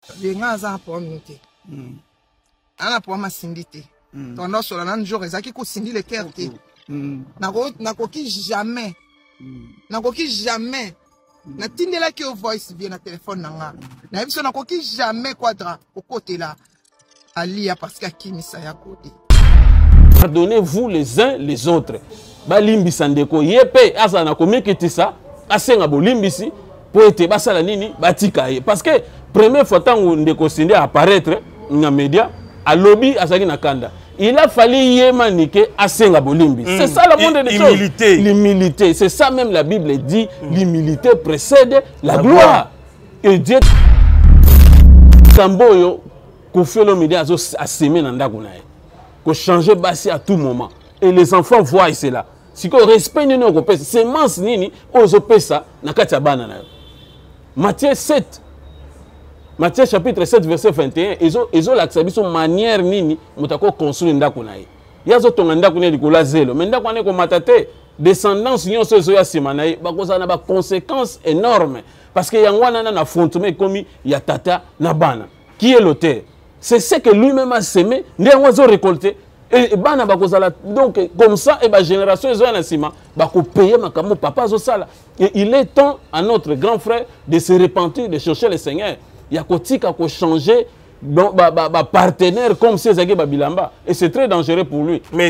Venga za pour minute. Ana pour ma sindité. Ton os sur la nan jour ezaki ko sindi le cœur té. Nako ki jamais. Nako ki jamais. Na tindela ki au voice bien na téléphone nanga. Na biso nako ki jamais quadra au côté là. Alia parce que kimisa ya côté. Pardonnez-vous les uns les autres. Balimbisa ndeko yepe asa na komekitisa asenga bolimbisi po ete basala nini batika ye parce que première fois tango ndeko sindi apparaître na média à lobby asaki na kanda il a fallu yemanike asenga bolimbi c'est ça le monde des choses l'humilité c'est ça même la Bible dit l'humilité précède la gloire et Dieu Samboyo ko fait le média azo assemer na ndako na ye ko changer basi à tout moment et les enfants voient cela si ko respect nini ko pesa semence nini ozo pesa na kati ya bana na yo Matthieu 7 Matthieu chapitre 7 verset 21 ezo lakisa biso manière nini mutako construire ndako na ye yazo tonga ndako ne likola zelo mais ndako ne ko matate descendance nyonso ezo ya sima na ye bakoza na ba conséquences énormes parce que yangwana na affrontement comme ya tata na bana qui est l'auteur c'est ce que lui-même a semé ndengo zo récolter et bana bakozala donc comme ça et ba génération ezo na sima bako payer makambo papa zo sala et il est temps à notre grand frère de se repentir de chercher le Seigneur ya kotika ko changer ba partenaire comme ces agi babilamba et c'est très dangereux pour lui mais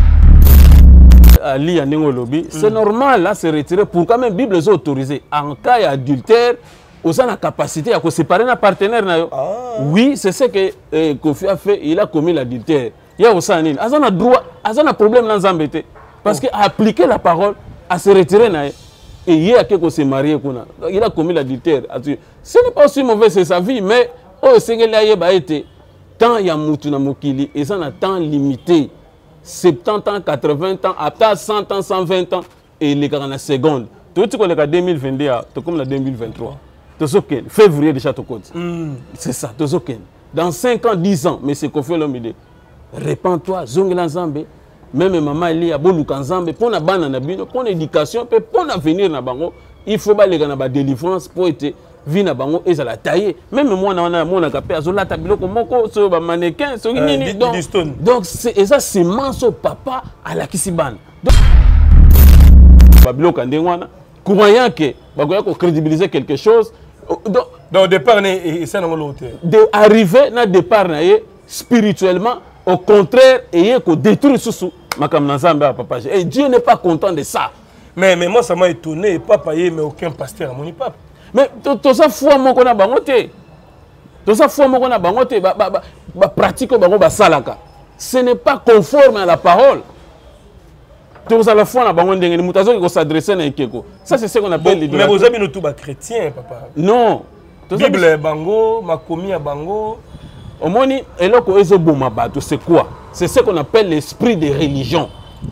Ali ya ndingo lobby c'est normal là se retirer pour quand même Bible est autorisé en cas d'adultère aux la capacité à séparer un partenaire na yo. Oui c'est ce que Kofi a fait il a commis l'adultère il y a aussi un azana droit azana problème dans Zambété parce que appliquer la parole à se retirer na et il y a quelqu'un se marié kuna il a commis l'adultère ce n'est pas aussi mauvais c'est sa vie mais oh sengela yeba été tant ya mutu na mokili et ça na temps limité 70 ans 80 ans après 100 ans 120 ans et les 40 secondes tout ce qu'on est 2022 tout comme la 2023 tout ce que février déjà tout compte c'est ça tout ce que dans 5 ans 10 ans mais c'est qu'on fait l'homme idée répands-toi zongela nzambe même maman Elia boluka nzambe pour na bana na bino pour l'éducation pe pour l'avenir na bango il faut ba les gana ba délivrance pour être vie na bango ezala tailler même moi na mona kapé azola tabiloko moko so ba mannequin so nini donc c'est ça c'est manso papa à la kisibana donc babiloko ndengwana croyant que bagoya ko crédibiliser quelque chose donc au départ et ça non l'autre de arriver na départ na ye spirituellement au contraire et ko détruire sous makam na nzambe papa et Dieu n'est pas content de ça mais moi ça m'a étonné papa yé mais aucun pasteur à mon papa mais tout ça foi moko na bangote tout ça foi moko na bangote ba pratique bango ba salaka ce n'est pas conforme à la parole tout ça la foi na bango ndenge mutazo ko s'adresser na ekeko ça c'est ce qu'on appelle mais vous avez nous tout ba chrétien papa non Bible bango makomi ya bango omoni eloko ezo boma bato c'est quoi c'est ce qu'on appelle l'esprit de religion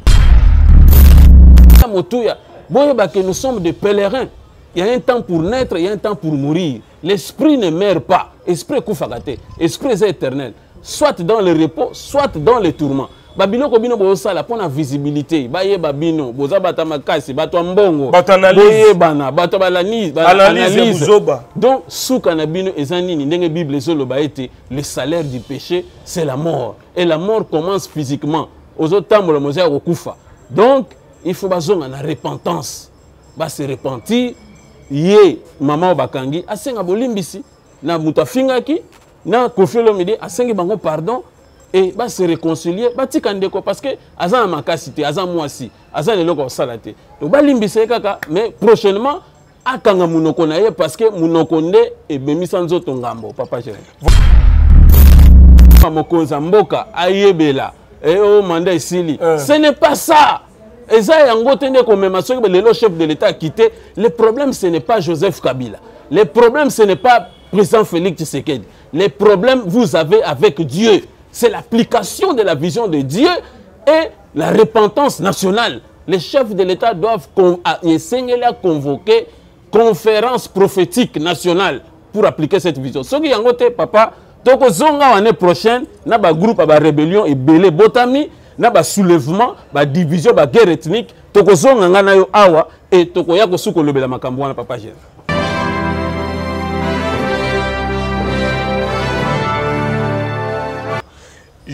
motuya boyeba que nous sommes des pèlerins. Il y a un temps pour naître, il y a un temps pour mourir. L'esprit ne meurt pas. Esprit koufagate. Esprit est éternel. Soit dans le repos, soit dans les tourments. Babino kobino bosala pour la visibilité. Baye babino, boza batamakasi, bato mbongo. Bato analyse. Bana, bato balani, analyse buzoba. Donc souka na bino ezanini ndenge Bible zolo ba été le salaire du péché, c'est la mort. Et la mort commence physiquement. Aux autres temps le mosaïque okufa. Donc il faut bazonga na repentance. Ba se repentir. Yé maman bakangi asenga bolimbisi na mutafingaki na Kofi Olomide asengi bango pardon et ba se réconcilier batika ndeko parce que azana makasité azana mwasi azana loko salate donc balimbisa kaka mais prochainement akanga munoko na ye parce que munoko nde ebemisa nzoto ngambo papa chéri mokonza mboka ayebela et o manda isili ce n'est pas ça. Et ça, le chef de l'État a quitté. Le problème, ce n'est pas Joseph Kabila. Le problème, ce n'est pas président Félix Tshisekedi. Le problème, vous avez avec Dieu. C'est l'application de la vision de Dieu et la repentance nationale. Les chefs de l'État doivent convoquer conférence prophétique nationale pour appliquer cette vision. Ce qui est papa, l'année prochaine, il y a un groupe de rébellion et belé botami. Na ba soulèvement ba division ba guerre ethnique tokozonga ngana yo awa et tokoya ko suko lobela makambo wana papa Jésus.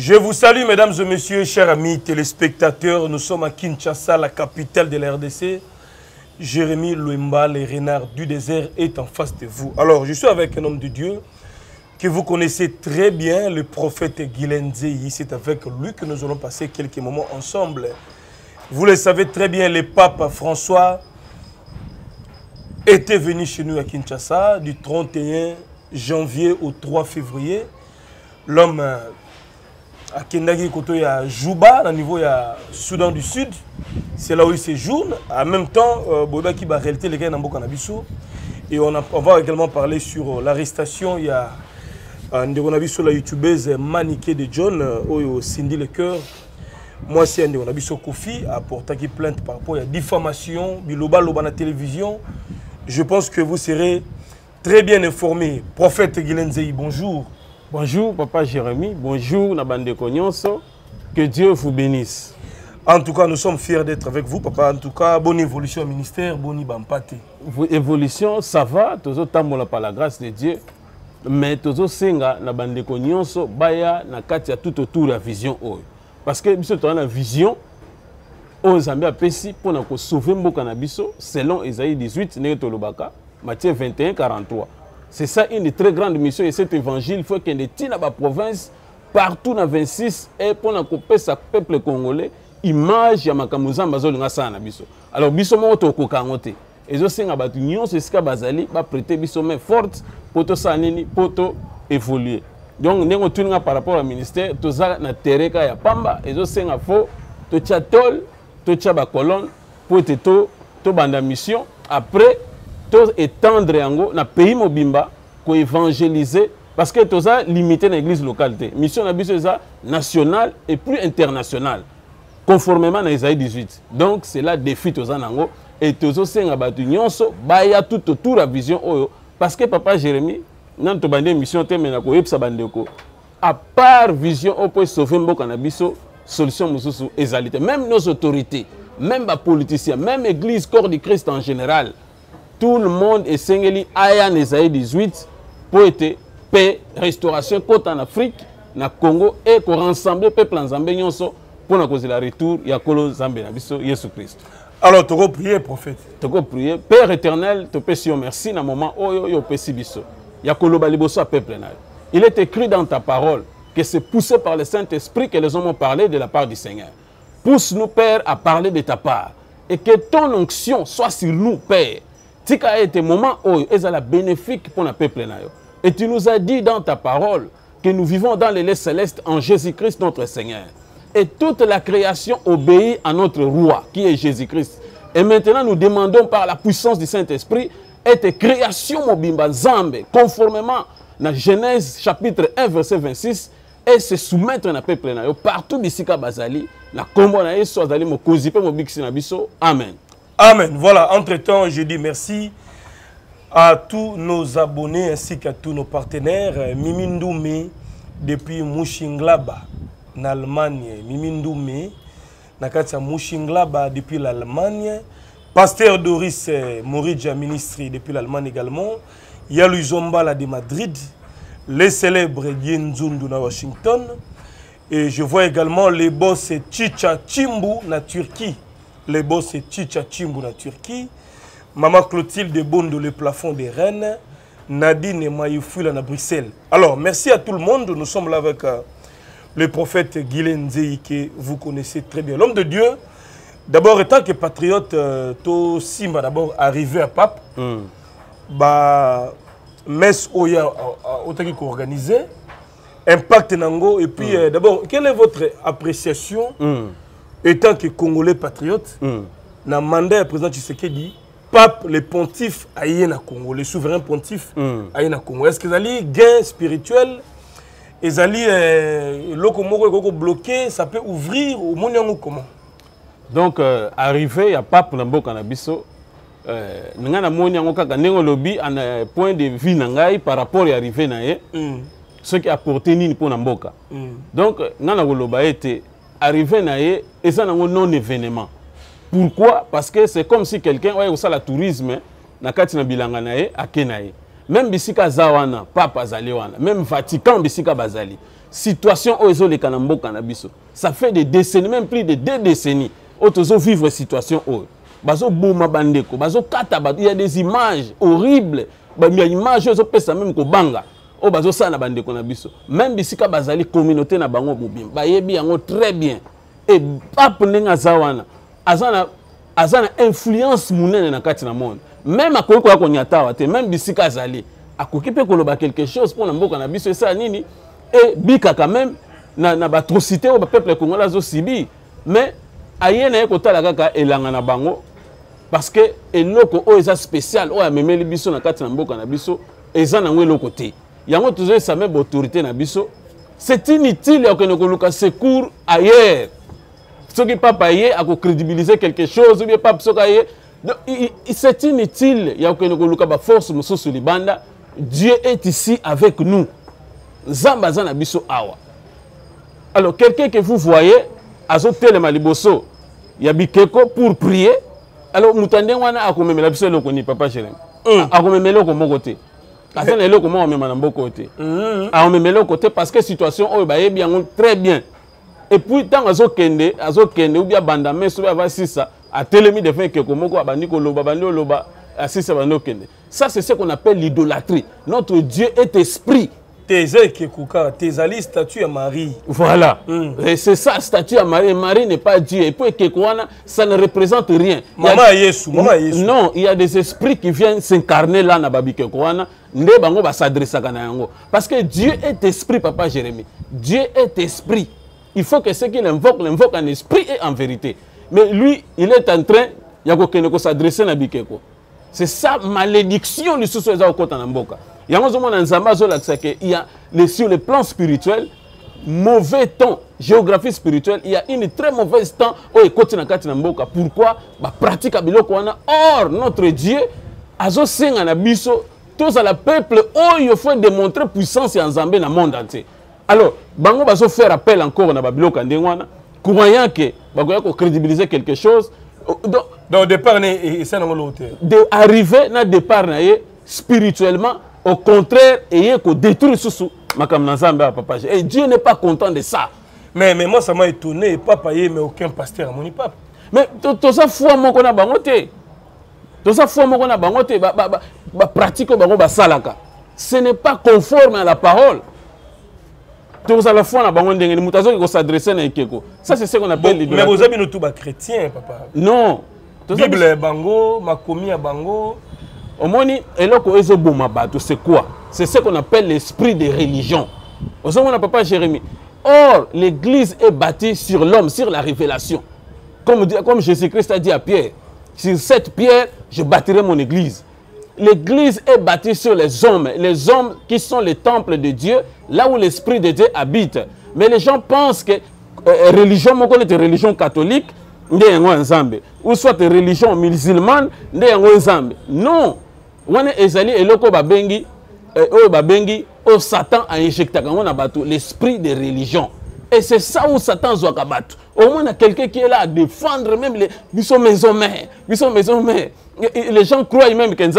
Je vous salue, mesdames et messieurs, chers amis téléspectateurs. Nous sommes à Kinshasa, la capitale de la RDC. Jérémy Louemba, le renard du désert, est en face de vous. Alors, je suis avec un homme de Dieu que vous connaissez très bien, le prophète Guilain Nzéyi. C'est avec lui que nous allons passer quelques moments ensemble. Vous le savez très bien, le pape François était venu chez nous à Kinshasa du 31 janvier au 3 février. L'homme à Kendagi Koto ya Juba, au niveau ya Soudan du Sud, c'est là où il séjourne. En même temps, Boba qui va réalité les gars dans Bokanabiso. Et on va également parler sur l'arrestation. Il y a sur la youtubeuse Maniké de John, au Cindy Le Cœur. Moi, c'est un Kofi à porter plainte par rapport à la diffamation, Biloba Loba na télévision. Je pense que vous serez très bien informés. Prophète Guilain Nzéyi, bonjour. Bonjour, papa Jérémy. Bonjour, Nabande Kognonso. Que Dieu vous bénisse. En tout cas, nous sommes fiers d'être avec vous, papa. En tout cas, bonne évolution au ministère, bonne bampate. Évolution, ça va. Toujours tambola par la grâce de Dieu. Mais toujours senga Nabande Kognonso, baya na katia tout autour de la vision. Parce que nous avons une vision. Aux Zambia Pessi pour nous sauver Mboka Nabiso, selon Isaïe 18, Matthieu 21, 43. C'est ça une très grande mission et cet évangile, il faut qu'il y ait dans la province, partout dans 26, et pour nous couper ce peuple congolais, image ya makamuza mbazoli nga sana biso. Alors biso mo to ko kangote. Ezo senga batu nyonso esika bazali ba prêter biso main forte pour to sanini pour to évoluer. Donc nengo tuninga par rapport au ministère, to za na tereka ya pamba, ezo senga fo to chatol, to tchaba colonne pour te to banda mission après to étendre yango na pays mobimba ko évangéliser parce que to za limité na église locale. Mission na biso za nationale et plus internationale. Conformément à Isaïe 18. Donc, c'est là le défi de Zanango. Et Tozo Senga Batu Nyonso, Baya tout autour la vision. Parce que papa Jérémy, dans ta bande mission, à part vision, on peut sauver Mboka Nabiso, solution Moussou exalité. Même nos autorités, même les politiciens, même l'église, corps du Christ en général, tout le monde est Sengeli Ayan Isaïe 18 pour être paix, restauration, côte en Afrique, na Congo et pour rassembler le peuple en Zambie Nyonso. Pour nous causer la retour, il y a Kolo Zambé, Jésus Christ. Alors, tu vas prier, prophète. Tu vas prier. Père éternel, tu peux dire merci dans le moment où il y a Il y a Kolo Baliboso à peuple. Il est écrit dans ta parole que c'est poussé par le Saint-Esprit que les hommes ont parlé de la part du Seigneur. Pousse-nous, Père, à parler de ta part. Et que ton onction soit sur nous, Père. Tika été moment où il y a bénéfique pour le peuple. Et tu nous as dit dans ta parole que nous vivons dans les lieux célestes en Jésus-Christ, notre Seigneur. Et toute la création obéit à notre roi, qui est Jésus-Christ. Et maintenant, nous demandons par la puissance du Saint-Esprit, et création mobimba Zambe, conformément à Genèse chapitre 1, verset 26, et se soumettre à peuple partout d'ici à Bazali, la combo na yeso azali mo kozipe mo biksi na biso. Amen. Amen. Voilà, entre-temps, je dis merci à tous nos abonnés ainsi qu'à tous nos partenaires. Mimindoumi depuis Mushinglaba. En Allemagne, Mimindoume, Nakatsa Mushinglaba depuis l'Allemagne, Pasteur Doris Moridja, ministre depuis l'Allemagne également, Yalou Zombala de Madrid, les célèbres Yenzundu na Washington, et je vois également les boss Chicha Chimbu na Turquie, les boss Chicha Chimbu na Turquie, Maman Clotilde Bondo, le plafond des Rennes, Nadine Mayoufula na Bruxelles. Alors, merci à tout le monde, nous sommes là avec le prophète Guilain Nzéyi que vous connaissez très bien. L'homme de Dieu, d'abord, étant que patriote, to Simba d'abord arrivé à Pape, messe Oya autant organisé, impact Nango, et puis d'abord, quelle est votre appréciation étant que Congolais patriote, na mandat président Tshisekedi, Pape, le pontife aïe na Congo, le souverain pontife aïe na Congo. Est-ce que vous avez gain spirituel? Les alliés, le bloqué, ça peut ouvrir au monde comment? Donc, arrivé à Pape Nambo Kanabiso, nous avons un lobby à un point de vue par rapport à l'arrivée ce qui a apporté Nini pour Namboka. Donc, nous avons été arrivé et ça n'a un non-événement. Pourquoi? Parce que c'est comme si quelqu'un, ouais, ça le tourisme, na kati na bilanga nae, à Kenae. même bisika zawana papa zali wana même Vatican bisika bazali situation ozo le kanambo kanabiso ça fait des décennies même plus de 2 décennies ozo vivre situation o bazo bouma bandeko bazo kata il y a des images horribles ba image ozo pesa même ko banga o bazo sana bandeko na biso même bisika bazali communauté na bango bobim ba yebi yango très bien et pape ndenga zawana azana influence munene na kati na monde même akoki ko nyata te même bisika azali akoki pe koloba quelque chose pour na mboka na biso ça nini et bika quand même na batrocité au peuple congolais zo sibi mais ayena ye kotala kaka elanga na bango parce que eloko o eza spécial o amemeli biso na kati na mboka na biso eza na ngwe eloko te yango toujours ça même autorité na biso c'est inutile ya kene koluka secours ailleurs soki papa ye ako crédibiliser quelque chose ou bien papa soka ye c'est inutile ya kene koluka ba force mususu libanda. Dieu est ici avec nous. Zamba zana biso awa. Alors quelqu'un que vous voyez azote maliboso ya bikeko pour prier. Alors mutande wana akomemela biso eloko ni papa Jérémie. Akomemela eloko moko te. Kasi na eloko moko memana mboko te. Akomemela eloko te parce que situation oyo ba yebi yango très bien. Et puis tant azokende ou bien bandame so ba sisa a telemi de fin keko moko abandi ko loba bandi loba asisa bandi okende. Ça c'est ce qu'on appelle l'idolâtrie. Notre Dieu est esprit. Tes ali statue à Marie. Voilà. Et c'est ça, statue à Marie. Marie n'est pas Dieu. Et puis, ça ne représente rien. Maman Yesu. Non, il y a des esprits qui viennent s'incarner là, na babi Kekwana. Nde bango ba s'adresser à yango. Parce que Dieu est esprit, papa Jérémie. Dieu est esprit. Il faut que ce qu'il invoque en esprit et en vérité. Mais lui, il est en train de s'adresser à Bikeko. C'est ça, malédiction du sous-sol au côté de Mboka. Il y a sur le plan spirituel, mauvais temps, géographie spirituelle, il y a une très mauvaise temps au côté de Mboka. Pourquoi? Pratique or, notre Dieu, azo senga na biso, tous à la peuple, il faut démontrer puissance en Zambé dans le monde entier. Alors, bango bazo faire appel encore na Babiloko ndengwana, croyant que bagoya ko crédibiliser quelque chose. Donc départ d'arriver à départ spirituellement, au contraire, et qu'on détruit sous papa. Et Dieu n'est pas content de ça. Mais moi ça m'a étonné, papa mais aucun pasteur à mon pape. Mais tout ça foi mon qu'on a bangoté. Tout ça foi mon qu'on a bangoté, pratique ba salaka. Ce n'est pas conforme à la parole. Tout ça la foi na bango ndenge mutazo ko s'adresser na ekeko. Ça c'est ce qu'on appelle l'idolâtrie. Mais vous avez nous tout chrétien papa. Non. Bible bango, makomi ya bango. Omoni eloko ezoboma bato c'est quoi? C'est ce qu'on appelle l'esprit de religion. Osomona papa Jérémie. Or l'église est bâtie sur l'homme, sur la révélation. Comme Jésus-Christ a dit à Pierre, sur cette pierre, je bâtirai mon église. L'église est bâtie sur les hommes qui sont les temples de Dieu, là où l'esprit de Dieu habite. Mais les gens pensent que religion, moi connais religion catholique, ou soit religion musulmane, non. On est ezali eloko babengi au Satan a injecté l'esprit de religion. Et c'est ça où Satan doit abattre. Au moins, il y a quelqu'un qui est là à défendre même les maisons mères. Les gens croient même que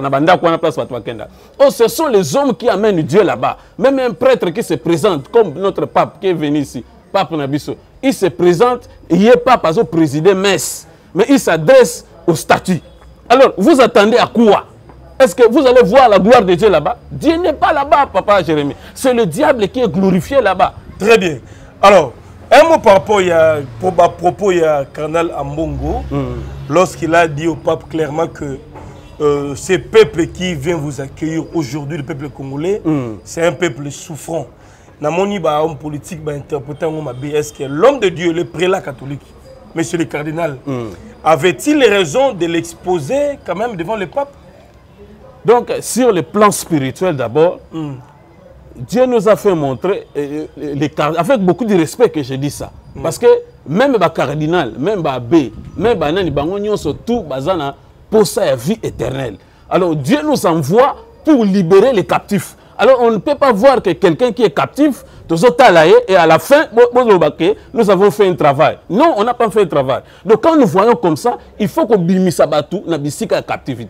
ce sont les hommes qui amènent Dieu là-bas. Même un prêtre qui se présente, comme notre pape qui est venu ici, pape Nabiso, il se présente, il n'est pas au président messe, mais il s'adresse au statut. Alors, vous attendez à quoi? Est-ce que vous allez voir la gloire de Dieu là-bas? Dieu n'est pas là-bas, papa Jérémie. C'est le diable qui est glorifié là-bas. Très bien. Alors, un mot par rapport à Cardinal Ambongo, lorsqu'il a dit au pape clairement que ce peuple qui vient vous accueillir aujourd'hui, le peuple congolais, c'est un peuple souffrant. Dans mon homme politique, est-ce que l'homme de Dieu, le prélat catholique, monsieur le cardinal, avait-il raison de l'exposer quand même devant le pape? Donc, sur le plan spirituel d'abord, Dieu nous a fait montrer, avec beaucoup de respect que je dis ça. Parce que même le cardinal, même le abbé, même le bangonio, tout pour sa vie éternelle. Alors Dieu nous envoie pour libérer les captifs. Alors on ne peut pas voir que quelqu'un qui est captif, et à la fin, nous avons fait un travail. Non, on n'a pas fait un travail. Donc quand nous voyons comme ça, il faut qu'on bimisse à Batou, na bisika captivité.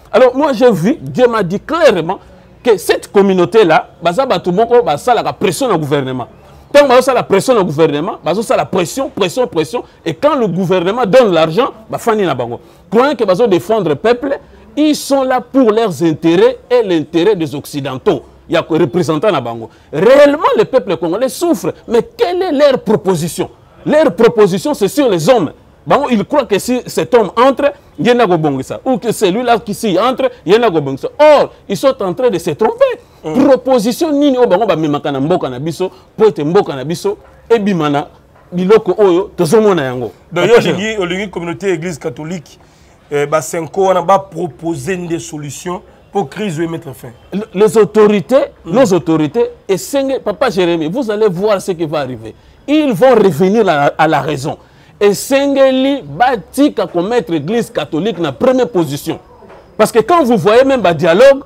Alors moi j'ai vu, Dieu m'a dit clairement que cette communauté-là, baza batu moko basa la pression au gouvernement. Tant que la pression au gouvernement, baza la pression, et quand le gouvernement donne l'argent, bah fani na bango. Croyant que baza défendre le peuple, ils sont là pour leurs intérêts et l'intérêt des occidentaux. Il y a des représentants na bango. Réellement le peuple congolais souffre, mais quelle est leur proposition? Leur proposition c'est sur les hommes. Bon, il croit que si cet homme entre, il y en a ça. Ou que celui-là qui s'y entre, il y en a ça. Or, ils sont en train de se tromper. Proposition nini o bango ba memaka na mboka na biso, po ete mboka na biso e bimana biloko oyo tozomona yango. D'ailleurs, la communauté église catholique ba senko wana ba proposer des solutions pour crise et mettre fin. Les autorités, nos autorités et papa Jérémie, vous allez voir ce qui va arriver. Ils vont revenir à la raison. Et Sengeli batika commettre l'église catholique na première position. Parce que quand vous voyez même le dialogue,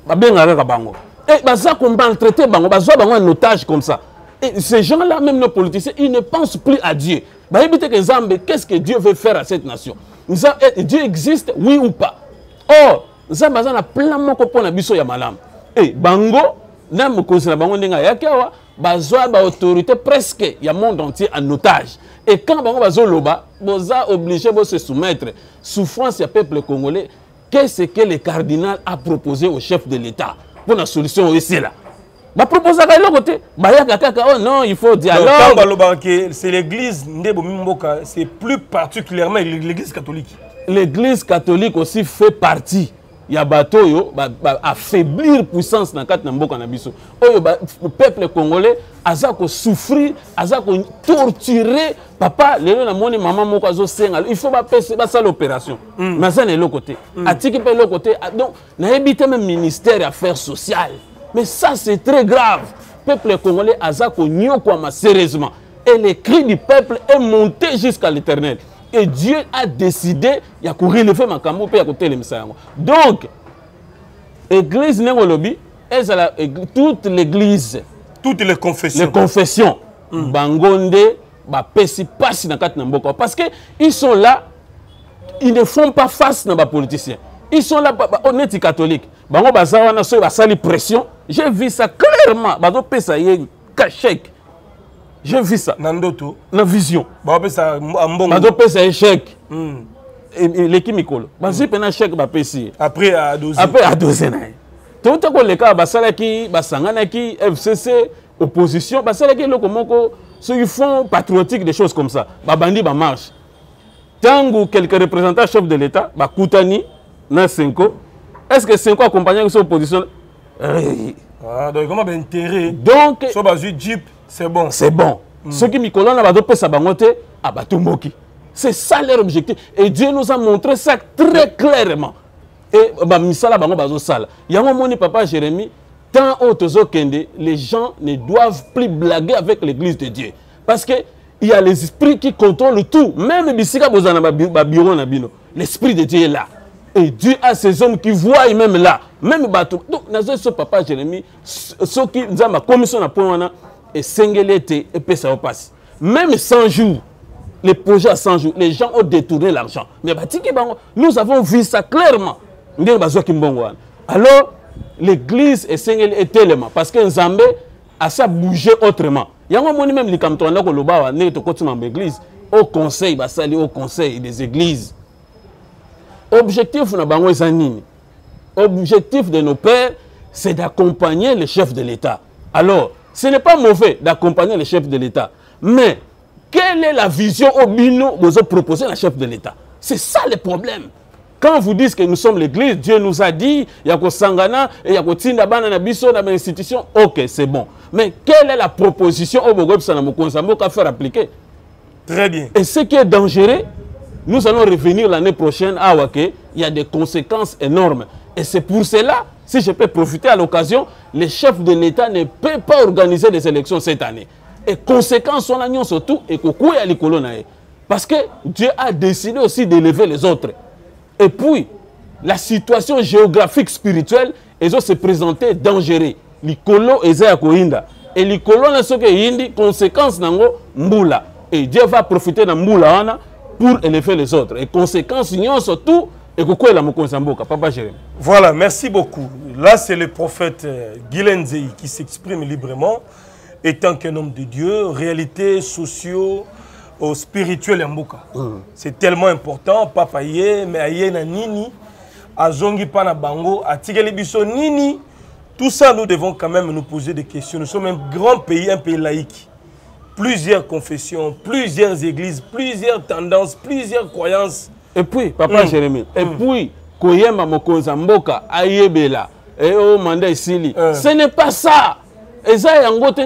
et baza qu'on va traiter bango, baza bango un otage comme ça. Et ces gens-là, même nos politiciens, ils ne pensent plus à Dieu. Qu'est-ce que Dieu veut faire à cette nation? Dieu existe, oui ou pas? Or, Zamba a plein de pour na biso ya malam. Et bango, na mokosi na bango ndenga yakiawa, baza ba autorité presque ya monde entier en otage. Et quand bango bazo loba, boza obligé de se soumettre. Souffrance du peuple congolais. Qu'est-ce que le cardinal a proposé au chef de l'État pour la solution ici là? Bah proposer à l'autre côté. Bah oh non, il faut dialogue. C'est l'église c'est plus particulièrement l'église catholique. L'église catholique aussi fait partie. Il y a bateau yo affaiblir puissance dans quatre namboka na biso. Le peuple congolais azako souffrir, azako torturer papa lelo na moni maman moko azo senga. Il faut pas ça l'opération. Mais ça n'est l'autre côté. Atiki pe l'autre côté. Donc na habité même ministère affaires sociales. Mais ça c'est très grave. Le peuple congolais azako nyokwa sérieusement. Et le cri du peuple est monté jusqu'à l'Éternel. Et Dieu a décidé, il y a courir le fait ma cambo et à côté les messages. Donc, l'église Nengolobi, toute l'église, toutes les confessions, Bangonde, Pesi passe dans quatre namboka parce que ils sont là, ils ne font pas face dans les politiciens. Ils sont là, honnêtes catholiques. Bango bazawana so basali pression. J'ai vu ça clairement. Bazo pesa yé cachek. J'ai vu ça. Nandoto. La vision. Après échec. L'équipe Mikolo. Chèque après à 12 ans. Après à 12 ans. Tout le cas, Basalaki, Basanganaki, FCC, opposition, Basalaki, Lokomoko, ceux qui font patriotique, des choses comme ça. Babandi, marche. Tant que quelques représentants chefs de l'État, Koutani, Nasenko, est-ce que Senko accompagne avec son opposition? Donc, comment intérêt? Donc, Jeep. C'est bon. C'est bon. Ceux qui Mikolo n'a pas sa bangote, Abatumboki. C'est ça leur objectif. Et Dieu nous a montré ça très clairement. Et Misala Bango Bazo Sala. Yango Moni Papa Jérémie, tant autozo kende, les gens ne doivent plus blaguer avec l'église de Dieu. Parce que il y a les esprits qui contrôlent tout. Même Bissika Bozana Babiro Nabino. L'esprit de Dieu est là. Et Dieu a ces hommes qui voient même là. Même Batou. Donc, ce Papa Jérémie, ceux qui nous ont commission à point et Sengelete et Pesa passe. Même 100 jours, les projets à 100 jours, les gens ont détourné l'argent. Mais nous avons vu ça clairement. Alors, l'église est Sengel est tellement parce que Nzambe a ça bougé autrement. Il y a un moment même les cantons là que le bas n'est pas continué dans l'église au conseil, basali au conseil des églises. Objectif na bango ezanini. Objectif de nos pères, c'est d'accompagner les chefs de l'État. Alors, ce n'est pas mauvais d'accompagner les chefs de l'État. Mais, quelle est la vision au bino que vous proposez à la chef de l'État? C'est ça le problème. Quand vous dites que nous sommes l'église, Dieu nous a dit, il y a Sangana, il y a Tinda Banana Biso dans l'institution, ok, c'est bon. Mais quelle est la proposition au Bogob Sanamoko qu'à faire appliquer? Très bien. Et ce qui est dangereux, nous allons revenir l'année prochaine à Wake, il y a des conséquences énormes. Et c'est pour cela, si je peux profiter à l'occasion, les chefs de l'État ne peuvent pas organiser des élections cette année. Et conséquences sont là surtout et coucou à l'école. Parce que Dieu a décidé aussi d'élever les autres. Et puis, la situation géographique spirituelle, ils ont se présenté dangereux. L'écolo est à Kohinda. Et l'écolo n'a pas de conséquences dans Mboula. Et Dieu va profiter de Mboula pour élever les autres. Et conséquences, ils ont surtout et coucou à la Mokonsamboka. Papa Jérémie. Voilà, merci beaucoup. Là, c'est le prophète Guilain Nzéhi qui s'exprime librement, étant qu'un homme de Dieu, réalité socio-spirituelle en Mboka. C'est tellement important. Papa yé, mais aye na nini, azongi pa na bango, atikeli biso nini. Tout ça, nous devons quand même nous poser des questions. Nous sommes un grand pays, un pays laïque. Plusieurs confessions, plusieurs églises, plusieurs tendances, plusieurs croyances. Et puis, Papa Jérémie, et puis, Koyema Mokonza Mboka, Ayebela, et au mandat Sili. Ce n'est pas ça. Et ça,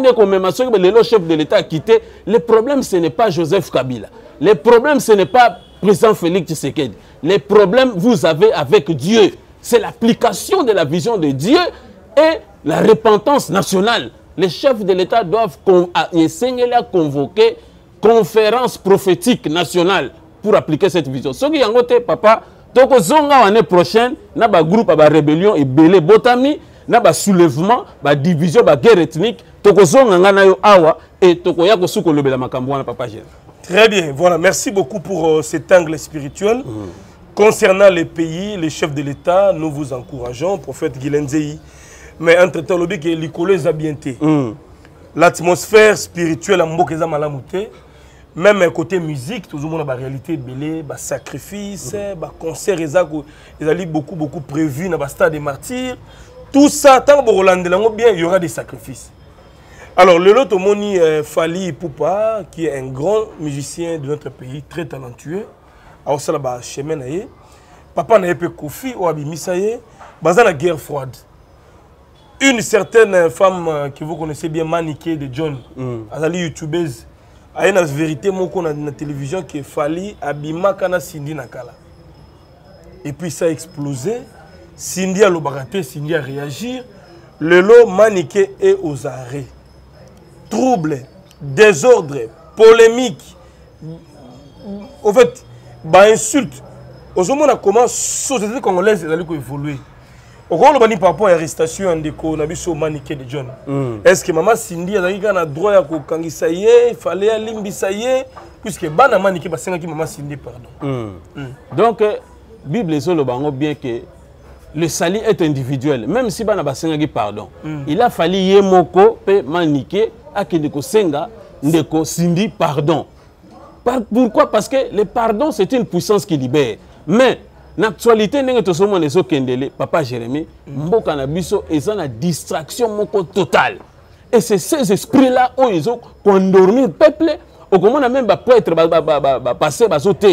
le chef de l'État a quitté. Le problème, ce n'est pas Joseph Kabila. Le problème, ce n'est pas le président Félix Tshisekedi. Le problème, vous avez avec Dieu. C'est l'application de la vision de Dieu et la repentance nationale. Les chefs de l'État doivent convoquer conférence prophétique nationale pour appliquer cette vision. Ce qui est en côté, papa, l'année prochaine, na ba groupe ba rébellion et belé botami, na ba soulèvement, ba division, ba guerre ethnique, toko zonga na yo awa et toko ya ko suko lobela makambo na papa Jésus. Très bien, voilà, merci beaucoup pour cet angle spirituel. Concernant les pays, les chefs de l'État, nous vous encourageons, prophète Guilain Nzéhi. Mais entre-temps, le bic est l'école zabienté. L'atmosphère spirituelle en Mboka malamouté. Même côté musique, tout le monde a la réalité belé, bah sacrifice, bah concert, ils ont beaucoup prévu dans le stade des martyrs. Tout ça, tant que bien, il y aura des sacrifices. Alors, le lot moni Fally Ipupa, qui est un grand musicien de notre pays, très talentueux. Alors ça là-bas, chemin naïe. Papa n'a pas Kofi ou Abimisaye, basé la guerre froide. Une certaine femme que vous connaissez bien, Maniké de John, elle est youtubeuse. Il y a une vérité dans la télévision qui est Fally Abima Kana Cindy Nakala. Et puis ça a explosé. Cindy a l'obaraté, Cindy a réagi. Le lot Maniké est aux arrêts. Trouble, désordre, polémique. En fait, insulte. Au moment où comment la société congolaise a évolué. Au moment où par rapport à l'arrestation de Maniké de John, est-ce que maman Cindy a le droit à kangisa il fallait alimbisa puisque bana Maniké basenga ki maman Cindy pardon. Donc Bible solo bango bien que le salut est individuel, même si bana basenga ki pardon. Il a fallu yemoko pe Maniké akende ko senga ndeko Cindy pardon. Pourquoi? Parce que le pardon c'est une puissance qui libère. Mais l'actualité, papa Jérémie, Mboka na biso est une distraction moko totale. Et c'est ces esprits-là où ils ont condormi le peuple. Au moment où même prêtre passer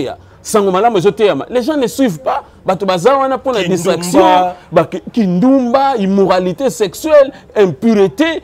les gens ne suivent pas. Pour la distraction, kindumba, immoralité sexuelle, impureté,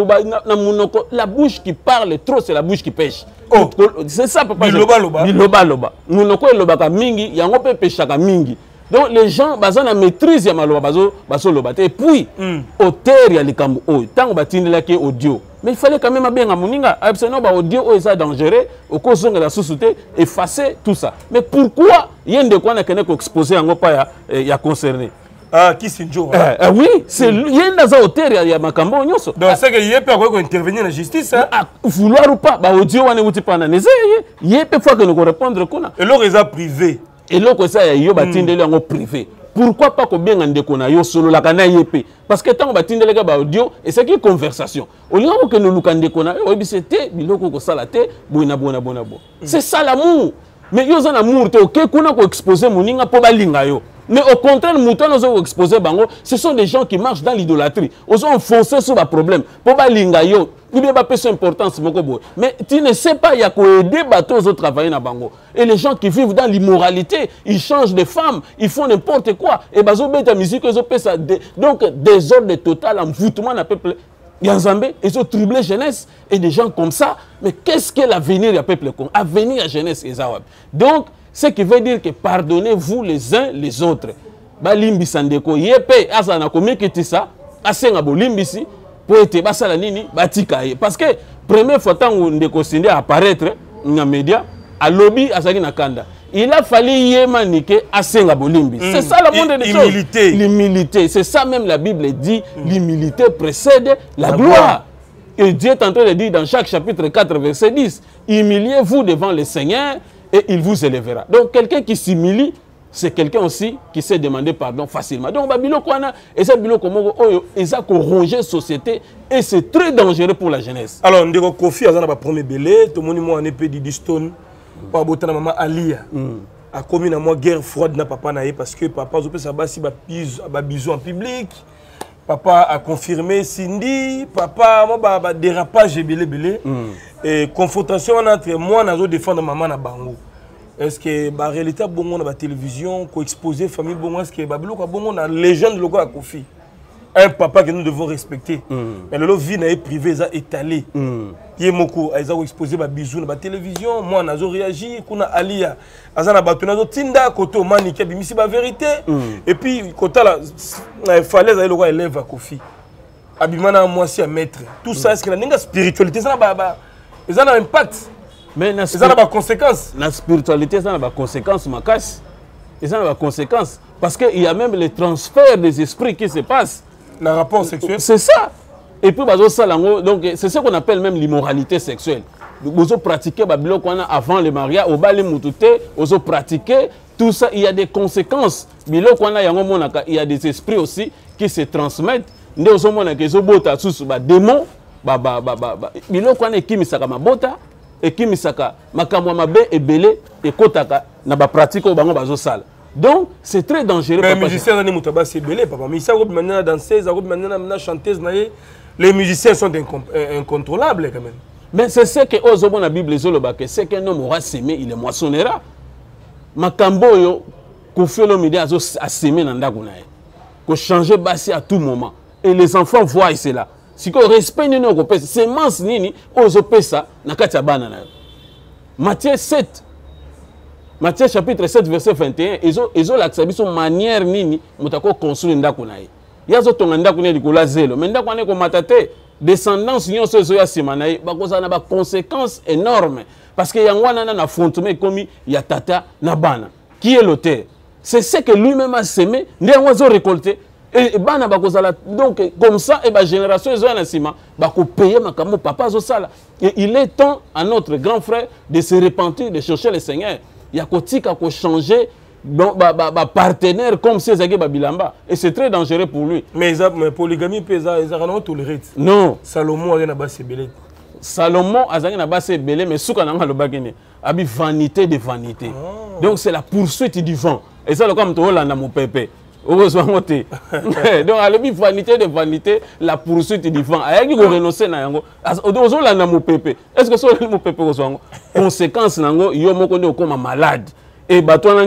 la bouche qui parle trop, c'est la bouche qui pêche. Oh, c'est ça, papa. Biloba loba. Munoko loba mingi, yango pe pechaka mingi. Donc les gens bazana maîtrise ya maloba bazo loba. Et puis auteur ya likambo o, tango batindela ke audio. Mais il fallait quand même bien moninga, absolument ba audio o ça dangereux, au kozonga la société effacer tout ça. Mais pourquoi yende kwa na kene ko exposer yango pa ya concerné? Ah, qui c'est Joe? Oui, c'est yenda za auteur ya makambo nyonso. Donc c'est que yepé ko intervenir dans la justice hein? Vouloir ou pas, ba audio wane uti pa na neze yepé fois que nous répondre kona. Et l'or est privé. Et là, ça y a batindele en privé. Pourquoi pas que bien ndeko na yo solo la kana yepé? Parce que tant batindele ka ba audio et c'est qui conversation. Au lieu que nous lukandeko na yo c'était biloko ko salate bona. C'est ça l'amour. Mais yo za amour te OK kuna ko exposer moninga po balinga yo. Mais au contraire, nous avons exposé bango, ce sont des gens qui marchent dans l'idolâtrie. Ils ont enfoncé sur le problème. Pour balinga yo, il n'y a pas de importance. Mais tu ne sais pas, il y a des bateaux aux travailler dans bango. Et les gens qui vivent dans l'immoralité, ils changent de femmes, ils font n'importe quoi. Et bazo beta musique, ils ont ça. Donc désordre total, envoûtement d'un peuple. Yanzambé, ils ont troublé jeunesse et des gens comme ça. Mais qu'est-ce que l'avenir du peuple? Avenir à jeunesse et zawab. Donc ce qui veut dire que pardonnez-vous les uns les autres. Balimbi sandeko yepe asana komekiti ça asenga bolimbisi po ete basala nini batika ye parce que première fois tant ndeko sindi apparaître na média à lobby asaki na kanda. Il a fallu Yemanike asenga bolimbi. C'est ça le monde des choses. L'humilité, c'est ça même la Bible dit, l'humilité précède la gloire. Et Dieu est en train de dire dans chaque chapitre 4 verset 10, humiliez-vous devant le Seigneur et il vous élèvera. Donc quelqu'un qui s'humilie, c'est quelqu'un aussi qui sait demander pardon facilement. Donc, biloko wana, et ça biloko moko oyo, eza ko ronger société et c'est très dangereux pour la jeunesse. Alors, ndeko Kofi azana ba premier belé, to moni mo ané pe di Stone, pa botana maman Alia. A commis na moi guerre froide na papa na ye parce que papa zo pe sa basi ba bisou en public. Papa a confirmé Cindy, papa moi ba dérapage belé. Et confrontation entre moi nazo défendre maman na bango. Est-ce que la réalité bongo na la télévision, ko exposer famille bongo, est-ce que babilo ko bongo na légende logo à Kofi, un papa que nous devons respecter. Mais le vie na privé ça étalé. Yemoko aiza ko exposer ba bisou na la télévision, moi nazo réagir, kuna Alia azana ba nazo tinda koto mani ke bimisi ba vérité. Et puis kota la falaise ay logo élève à Kofi. Abimana moi si à maître. Tout ça est-ce que la ninga spiritualité ça ba ça a un impact. Mais ça a des conséquences. La spiritualité, ça a des conséquences, ma casse. Et ça a des conséquences. Parce qu'il y a même les transferts des esprits qui se passent. Le rapport sexuel. C'est ça. Et puis, donc c'est ce qu'on appelle même l'immoralité sexuelle. Vous pratiquez avant le mariage, au bal vous pratiquez tout ça. Il y a des conséquences. Il y a des esprits aussi qui se transmettent. Il y a des démons. Biloko wana ekimisaka mabota ekimisaka makambo mabe ebele ekotaka na ba pratique o bango bazosala. Donc c'est très dangereux. Mais les musiciens nani mutaba c'est belé papa mais ça robe maintenant danseuse robe maintenant chanteuse les musiciens sont incontrôlables quand même. Mais c'est ce que ozomona la Bible ezoloba que c'est qu'un homme aura semé il moissonnera. Makambo yo Kofi Olomide azo a semé na ndako na ye. Ko changer basi à tout moment et les enfants voient cela. Si on respecte nos repères, c'est mince nini, ozo pesa na katia bana na. Matthieu 7. Matthieu chapitre 7 verset 21, ezo laksabi son manière nini mutako construire ndako na ye. Yazo tonga ndako ne likola zelo, mais ndako ne ko matate descendance nyonso ezo ya sima na ye, bakoza na ba conséquences énormes parce que yangwana na affrontement comme ya tata na bana. Qui est l'auteur? C'est ce que lui-même a semé, ndé zo récolter. Et bana bakozala donc comme ça et ba génération ezo na sima bako payer makamo papa zo sala. Et il est temps à notre grand frère de se repentir, de chercher le Seigneur. Il y a kotika ko changer partenaire comme ces agé babilamba et c'est très dangereux pour lui. Mais polygamie pesa ezarano toléré. Non, Salomon a na base belé. Salomon a na base belé mais souka na lo bagene abi vanité de vanité. Donc c'est la poursuite du vent. Et ça le comme to landa mo pépé. Heureusement, donc, à la vanité de vanité, la poursuite du vent. Est-ce que c'est mon pépé? Conséquence, il y a comme malade. Et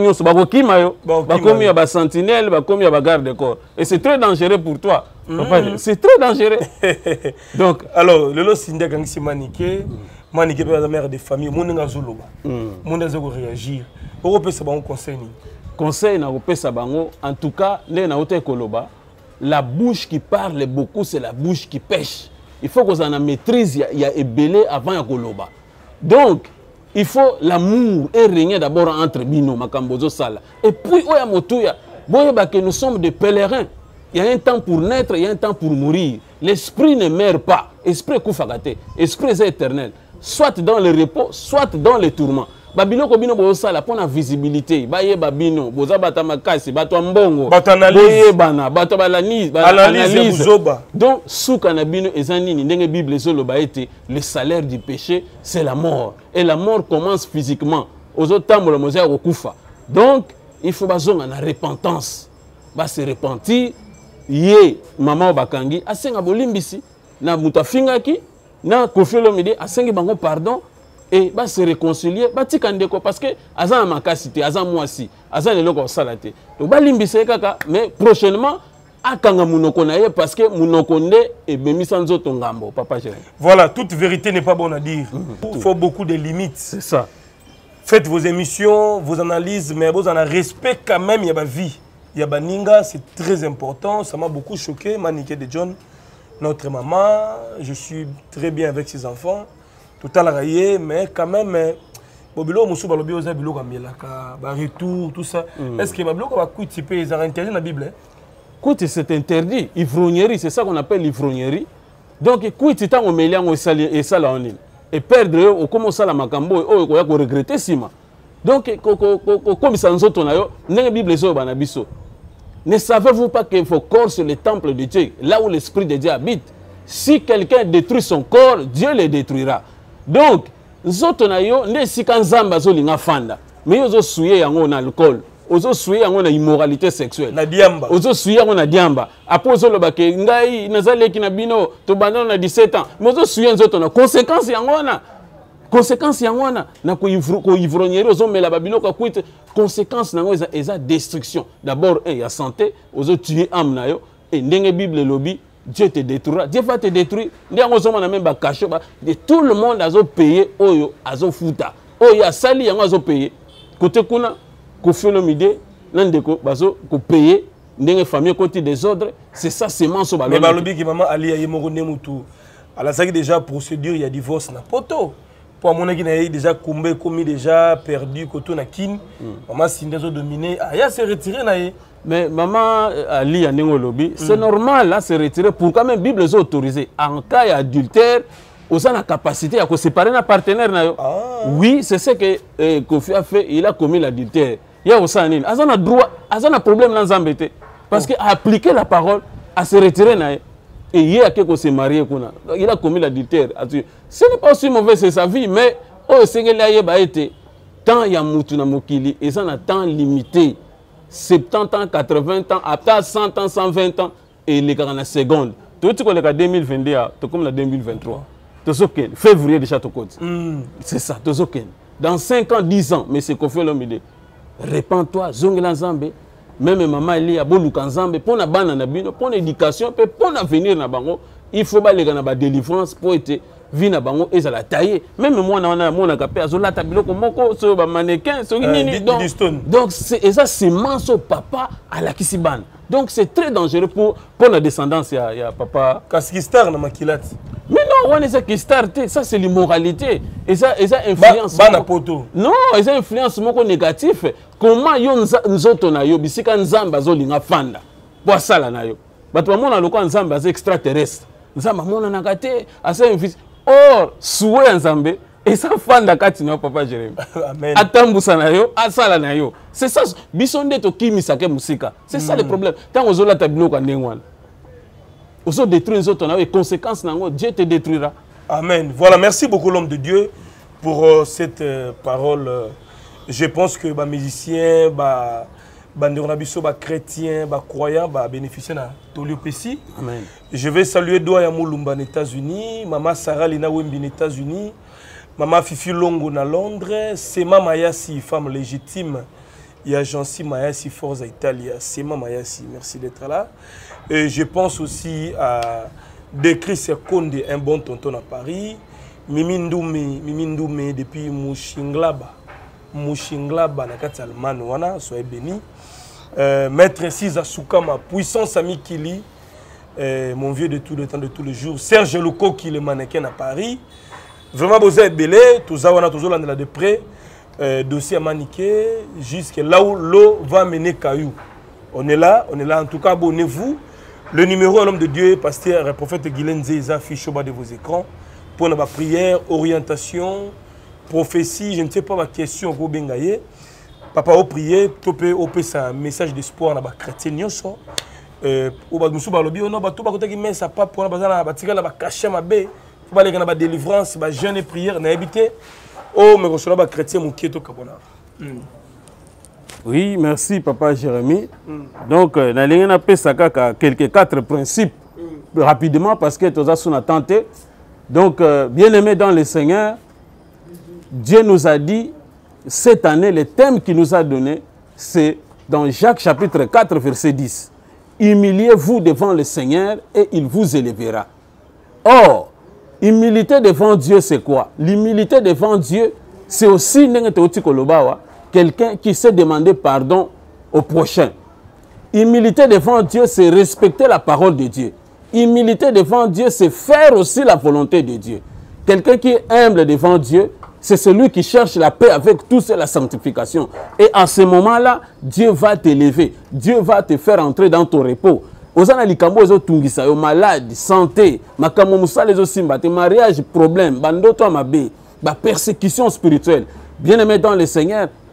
il y a sentinelle, il y a garde-corps. Et c'est très dangereux pour toi. C'est très dangereux. Donc, alors, le lot Sindé quand c'est maniqué la mère de famille, mon n'a zolo, mon n'a zolo réagir. Pourquoi peut-ce que conseil? Conseil na kopesa bango en tout cas les na ote koloba la bouche qui parle beaucoup c'est la bouche qui pêche. Il faut qu'on en maîtrise il y a ebelé avant ya koloba. Donc il faut l'amour et régner d'abord entre bino makambozo sala. Et puis oya motuya boyeba que nous sommes des pèlerins. Il y a un temps pour naître, il y a un temps pour mourir. L'esprit ne meurt pas. Esprit koufagate, esprit est éternel. Soit dans le repos, soit dans les tourments. Babino kobino bosala pour la visibilité baye babino boza batamakasi bato mbongo bato analyse bana bato balanize analyse donc souka na bino ezanini ndenge Bible ezoloba ete le salaire du péché c'est la mort et la mort commence physiquement aux autres temps le mosaïque okufa donc il faut bazonga na repentance ba se repentir ye maman bakangi asenga bolimbisi na mutafingaki na Kofi Olomide asengi bango pardon. Et bah se réconcilier bah tikandeko parce que azan makasité azan moisi azan leloko salate donc bah limbise kaka mais prochainement akanga munoko na ye parce que munoko nde et bemi sanzo tongambo papa chéri. Voilà, toute vérité n'est pas bonne à dire. Il faut beaucoup de limites. C'est ça. Faites vos émissions, vos analyses mais vous en avez respect quand même, il y a ba vie. Il y a ba ninga, c'est très important, ça m'a beaucoup choqué, Maniké de John, notre maman, je suis très bien avec ses enfants. Tout à l'heure, mais quand même, Bobilo Moussou Balobi Oza Bilo Kamelaka, retour, tout ça. Est-ce que Babilo va coûter ils ont interdit dans la Bible? Écoute, c'est interdit. Ivrognerie, c'est ça qu'on appelle l'ivrognerie. Donc, écoute, tu as un mélange et ça en ligne. Et perdre, au comment ça la macambo, on va regretter Sima. Donc, comme ça nous autres, la Bible est ne savez-vous pas qu'il faut corps sur le temple de Dieu, là où l'Esprit de Dieu habite? Si quelqu'un détruit son corps, Dieu le détruira. Donc, nous autres, ne si quand Zamba zolinga fanda, mais ils ont souillé en alcool, ils ont souillé en immoralité sexuelle. Na diamba. Ils ont souillé en diamba. Après, ils ont dit ngai nazale kinabino, to bandana na 17 ans. Mais ils ont souillé en autres, conséquences yangona. Conséquence yangwana na ko ivroniere ozomela la babino ka kuite conséquence nango eza destruction. D'abord il y a santé, ozo tuer âme na yo et ndenge Bible lobby Dieu te détruira. Dieu va te détruire. Ndengo zoma na même ba caché ba tout le monde azo payer oyo azo futa. Oyo asali yango azo payer. Côté kuna ko Olomide nandeko bazo ko payer ndenge famille côté des ordres, c'est ça semence au balobi. Mais balobi ki maman Ali ayemoko nemutu. ala ça déjà procédure il y a divorce na poto. Pour mon qui n'a déjà commis déjà perdu côté na kin maman Sindezo dominé aya se retiré na ye. Mais maman Ali Anengo Lobi, c'est normal là se retirer pour quand même Bible est autorisé en cas d'adultère aux la capacité à se séparer d'un partenaire na yo. Oui, c'est ce que Kofi a fait, il a commis l'adultère. Il y a aussi un azana droit, azana problème dans Zambété parce que appliquer la parole à se retirer na ye. Et il y a quelqu'un qui s'est marié, il a commis l'adultère. Ce n'est pas aussi mauvais, c'est sa vie, mais oh, c'est qu'il y a été tant il y a moutou na mokili et ça n'a temps limité. 70 ans, 80 ans, après 100 ans, 120 ans, et les 40 secondes. Tout ce qu'on est en 2022, tout comme en 2023. Février déjà, c'est ça, dans 5 ans, 10 ans, mais c'est Kofi Olomide. Répands-toi, Zongela Zambé. Même maman il y a beaucoup de Zambé pour la banane nabino, pour l'éducation, pour l'avenir na bango, il faut pas les gars na délivrance pour être vie na bango et ça la tailler. Même moi na mon capé azola tabilo comme moko sur ba mannequin, sur nini donc c'est ça c'est manso papa à la kisiban. Donc c'est très dangereux pour la descendance il y a papa Kaskistar na makilat. Mais non, on est ça qui start, ça c'est l'immoralité et ça influence non, ça influence moko négatif. Comment yo nzoto na yo bisika nzamba zolinga fanda. Pour ça là na yo. Bato ba mona lokwa nzamba za extraterrestre. Nzamba mona na kate asa influence. Or souwe nzambe et ça fanda kati na papa Jérémie. Amen. Atambusa na yo, asala na yo. C'est ça bisonde to kimisa ke musika. C'est ça le problème. Tant ozola tabino kwa ndengwana. Ozo détruire nzoto na yo et conséquences nango Dieu te détruira. Amen. Voilà, merci beaucoup l'homme de Dieu pour cette parole. Je pense que les musiciens, les chrétiens, les croyants bénéficient de Toliopécie. Je vais saluer Doya Moulumba aux États-Unis, Maman Sarah Lina Wembi aux États-Unis, Maman Fifi Longo à Londres, Sema Mayasi, femme légitime, il y a Jansi Mayasi, Forza Italia, Sema Mayasi, merci d'être là. Et je pense aussi à Décris Konde, un bon tonton à Paris, Mimindoume depuis Mouchinglaba. Mouchinglaba na kati Allemagne wana soyez béni. Maître Cisa Soukama puissance ami Kili mon vieux de tout le temps de tous les jours Serge Loko qui est mannequin à Paris. Vraiment vous êtes belé tout ça wana toujours là de près dossier à maniquer jusqu'à là où l'eau va mener caillou. On est là en tout cas abonnez-vous. Le numéro à l'homme de Dieu pasteur prophète Guylaine Zeza affiche au bas de vos écrans pour la prière, orientation, prophétie, je ne sais pas ma question au Bengaye. Papa au prier, topé au un message d'espoir na ba chrétien nyonso. Au ba musu ba lobi ono ba to ba kota ki mesa pa pour na bazana ba tika na ba cacher ma bé. Faut ba les na ba délivrance, ba jeûne et prière na habité. Oh mais reçoit ba chrétien mukieto kabona. Oui, merci papa Jérémie. Donc na linga na pesa kaka quelques 4 principes rapidement parce que tous sont tenté. Donc bien-aimés dans le Seigneur, Dieu nous a dit, cette année, le thème qu'il nous a donné, c'est dans Jacques chapitre 4, verset 10. Humiliez-vous devant le Seigneur et il vous élèvera. Or, humilité devant Dieu, c'est quoi? L'humilité devant Dieu, c'est aussi quelqu'un qui sait demander pardon au prochain. Humilité devant Dieu, c'est respecter la parole de Dieu. Humilité devant Dieu, c'est faire aussi la volonté de Dieu. Quelqu'un qui est humble devant Dieu, c'est celui qui cherche la paix avec tous et la sanctification. Et en ce moment-là, Dieu va t'élever. Dieu va te faire entrer dans ton repos. Ozana likambo ezo tungisa yo malade, santé, makambo musala ezo simba, te mariage problème, bandoto mabe, ba persécution spirituelle. Bien-aimé dans le Seigneur,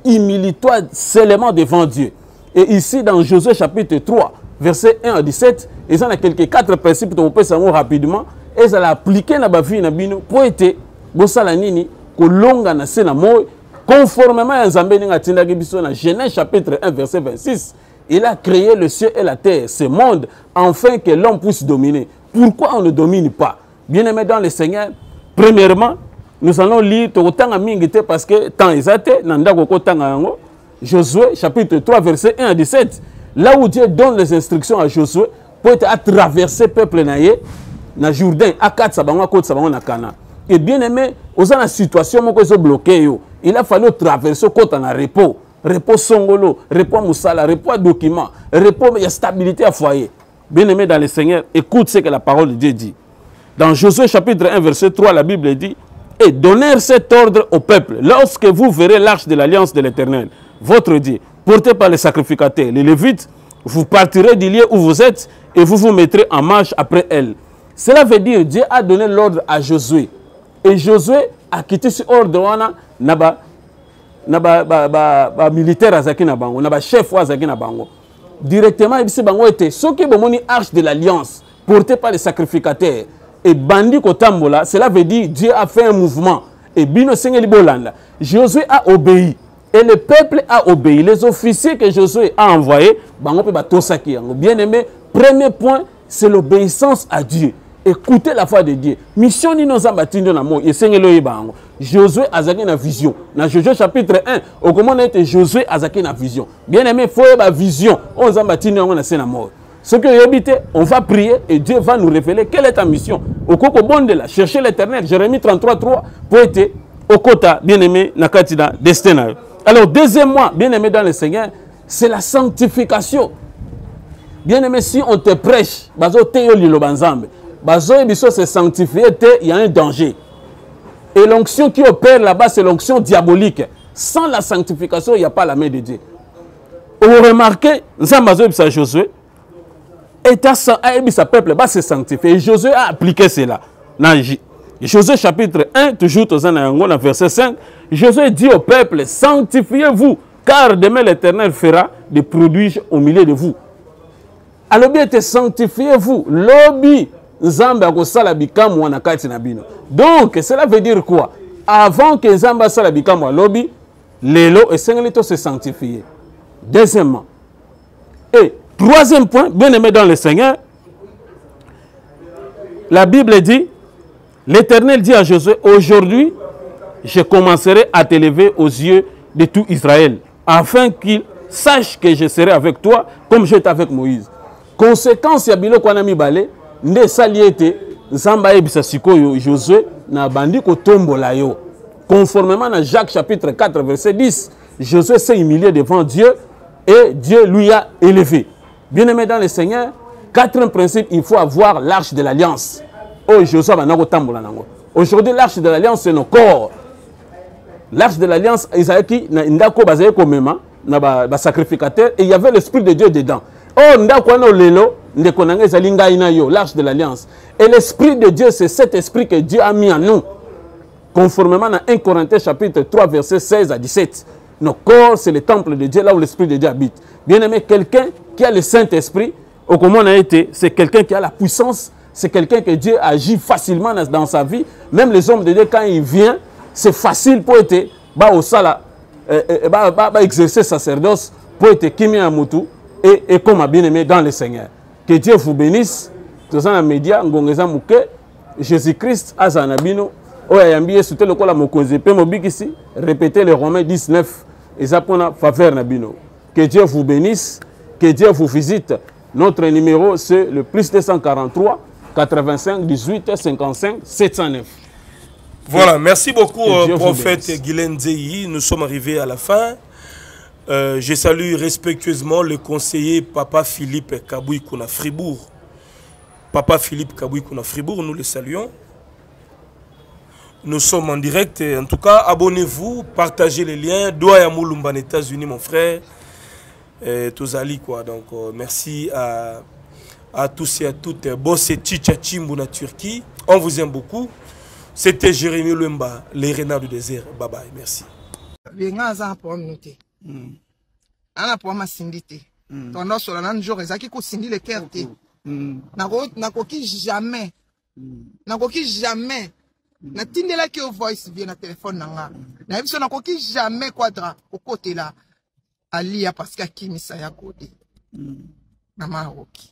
humilie-toi seulement devant Dieu. Et ici, dans Josué chapitre 3, verset 1 à 17, ils ont quelques 4 principes que vous pouvez savoir rapidement. Et ça l'a appliqué dans la vie pour être bosalanini, kolonga na sena moi, conformément à Nzambe Ningatinda Gibiso dans Genèse chapitre 1, verset 26. Il a créé le ciel et la terre, ce monde, afin que l'homme puisse dominer. Pourquoi on ne domine pas? Bien-aimé dans le Seigneur, premièrement, nous allons lire parce que temps exact, Josué chapitre 3, verset 1 à 17. Là où Dieu donne les instructions à Josué pour être à traverser le peuple naïe, na Jourdain, à 4 sabango, à côte sabango na Cana. Et bien aimé, aux la situation où ils bloqué, il a fallu traverser côté en repos. Repos songolo, repos moussala, repos document, repos il y a stabilité à foyer. Bien aimé dans le Seigneur, écoute ce que la parole de Dieu dit. Dans Josué chapitre 1, verset 3, la Bible dit: et donnez cet ordre au peuple, lorsque vous verrez l'arche de l'alliance de l'Éternel, votre Dieu, porté par les sacrificateurs, les Lévites, vous partirez du lieu où vous êtes et vous vous mettrez en marche après elle. Cela veut dire Dieu a donné l'ordre à Josué. Et Josué a quitté ce ordre naba militaire azaki na bango, naba chef azaki na bango. Directement ibisi bango était ceux qui bomoni arche de l'alliance porté par les sacrificateurs et bandi kotambola, cela veut dire Dieu a fait un mouvement et bino sengeli bolanda. Josué a obéi. Et le peuple a obéi. Les officiers que Josué a envoyés, bien aimé, premier point, c'est l'obéissance à Dieu. Écoutez la voix de Dieu. Mission ni nos ambatines na mo, Josué a une vision. Dans Josué chapitre 1, au comment était Josué a une vision. Bien aimé, il faut avoir vision. On ambatine na mort. Ce que vous habitez, on va prier et Dieu va nous révéler quelle est ta mission. Au coco bon de là, chercher l'Éternel. Jérémie 33:3 pour être au quota, bien aimé, na katina destin. Alors, deuxièmement, bien aimé dans le Seigneur, c'est la sanctification. Bien aimé, si on te prêche, se sanctifier, il y a un danger. Et l'onction qui opère là-bas, c'est l'onction diabolique. Sans la sanctification, il n'y a pas la main de Dieu. Vous remarquez, Josué, et sa peuple va se sanctifier. Et Josué a appliqué cela. Josué chapitre 1, toujours dans verset 5, Josué dit au peuple: sanctifiez-vous, car demain l'Éternel fera des produits au milieu de vous. Alors bien, sanctifiez-vous. Lobby, Zamba kosala bikamu na kati na bino. Donc, cela veut dire quoi? Avant que Zamba sala bikamu lobby, lelo et sengelito se sanctifier. Deuxièmement. Et troisième point, bien aimé dans le Seigneur, la Bible dit: l'Éternel dit à Josué: aujourd'hui, je commencerai à t'élever aux yeux de tout Israël, afin qu'il sache que je serai avec toi comme j'étais avec Moïse. Conséquence, ya bilo kwa na mibale, nde saliete, Zamba ebisa sikoyo Josué na bandi ko tombola yo. Conformément à Jacques chapitre 4, verset 10, Josué s'est humilié devant Dieu et Dieu lui a élevé. Bien aimé dans le Seigneur, quatrième principe, il faut avoir l'arche de l'alliance. Aujourd'hui, l'arche de l'alliance, c'est nos corps. L'arche de l'alliance, Isaïe, ndako basé comme na sacrificateur, et il y avait l'esprit de Dieu dedans. Oh, ndako no lelo, ndeko nanga zalinga ina yo, l'arche de l'alliance. Et l'esprit de Dieu, c'est cet esprit que Dieu a mis en nous. Conformément à 1 Corinthiens chapitre 3, verset 16 à 17. Nos corps, c'est le temple de Dieu, là où l'esprit de Dieu habite. Bien aimé, quelqu'un qui a le Saint-Esprit, au comment on a été, c'est quelqu'un qui a la puissance. C'est quelqu'un que Dieu agit facilement dans sa vie. Même les hommes de Dieu, quand il vient, c'est facile pour être exercer sacerdoce, pour être kimi amutu et comme bien aimé dans le Seigneur. Que Dieu vous bénisse. Tous les médias, Jésus-Christ, Azanabino, répétez le Romains 19 et ça pour la faveur Nabino. Que Dieu vous bénisse, que Dieu vous visite. Notre numéro, c'est le +243 85 18 55 709. Voilà, merci beaucoup, prophète Guylaine Nzeyi. Nous sommes arrivés à la fin. Je salue respectueusement le conseiller Papa Philippe Kabouikouna Fribourg. Papa Philippe Kabouikouna Fribourg, nous le saluons. Nous sommes en direct. En tout cas, abonnez-vous, partagez les liens. Doya Moulumba, États-Unis, mon frère. Tozali, quoi. Donc, merci à tous et à toutes. Bon, c'est Chicha Chimbouna, Turquie. On vous aime beaucoup. C'était Jérémy Lumba, les renards du désert. Bye bye, merci. Venga aza pour minuté. Ana pour ma sindité. Tondo sur la jour ezaki ko sindi le cœur té. Nakoki jamais. Nakoki jamais. Na tindela ki o voice via na téléphone nanga. Na biso nakoki jamais quadra au côté là. Alia parce que kimisa ya kodi. Na maroki.